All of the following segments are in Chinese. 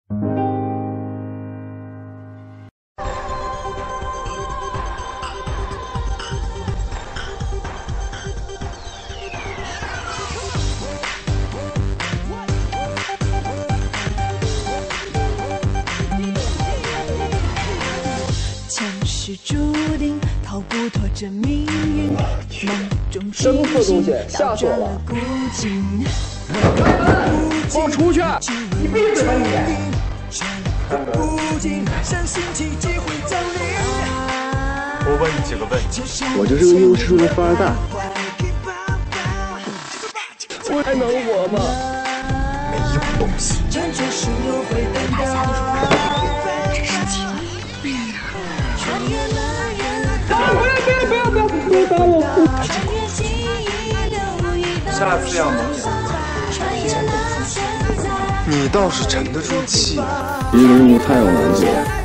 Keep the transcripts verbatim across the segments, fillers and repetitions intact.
是注定逃不脱这命运，梦中什么破东西，吓死我了！给我出去！你闭嘴吧你！ 我问你几个问题， 我就是个一无是处的富二代，我还能活吗？ 没有东西。 台下的时候，这事情。 不要不要不要不要不要打我！ 下次要能演，先动出气。你倒是沉得住气。 一个任务太有难度了。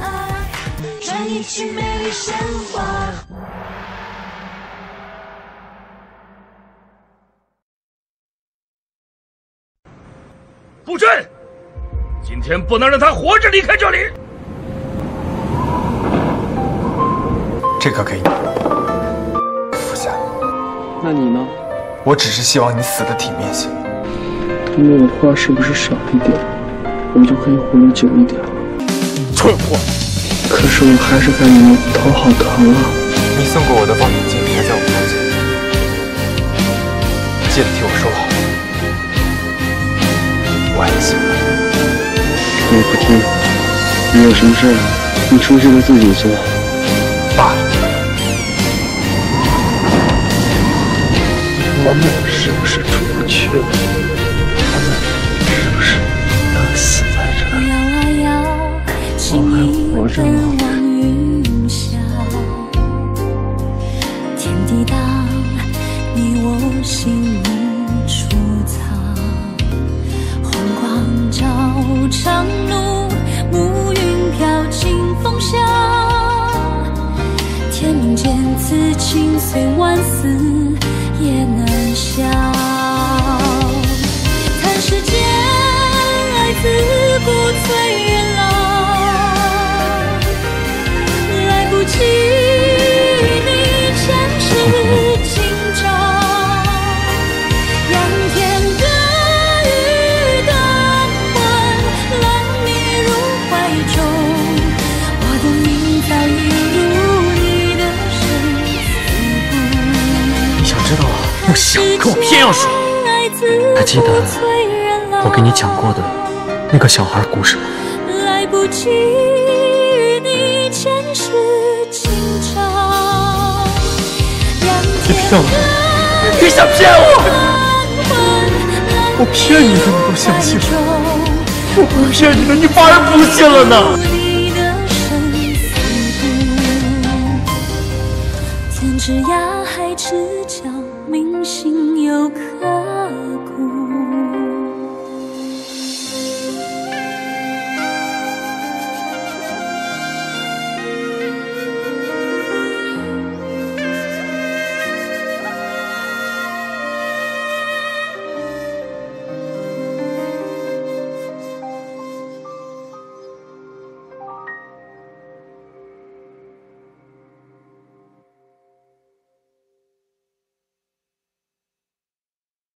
布阵，今天不能让他活着离开这里。 这个给你，服下。 那你呢？ 我只是希望你死的体面些。 那我话是不是少一点，我就可以活得久一点了？ 蠢货！ 可是我还是感觉头好疼啊！ 你送给我的望远镜还在我房间，记得替我收好。我爱你。 我不听，你有什么事你出去了自己做。 爸， 我们是不是出不去了？他们是不是要死在这儿？我还活着吗？天地当你我心里储藏，红光照长路，暮云飘进风向。天命间，此情虽万死也难消。看世间，爱自古催人老，来不及你前世今朝。仰天歌雨灯魂，揽你入怀中，我的命早已入你的你想知道啊？不想，可我偏要说。还记得我给你讲过的那个小孩故事吗？ 来不及你前世今朝。 你骗我！你想骗我？我骗你的你都相信了，我不骗你的你反而不信了呢。 天之涯，海之角，明星有可